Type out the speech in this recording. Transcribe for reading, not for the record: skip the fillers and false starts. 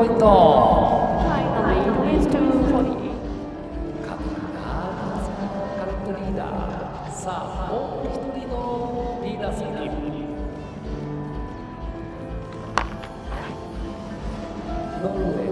イント。 Finally, it is 240. カレントリーダー。さあ、もう一人のリーダー席に。ノルウェー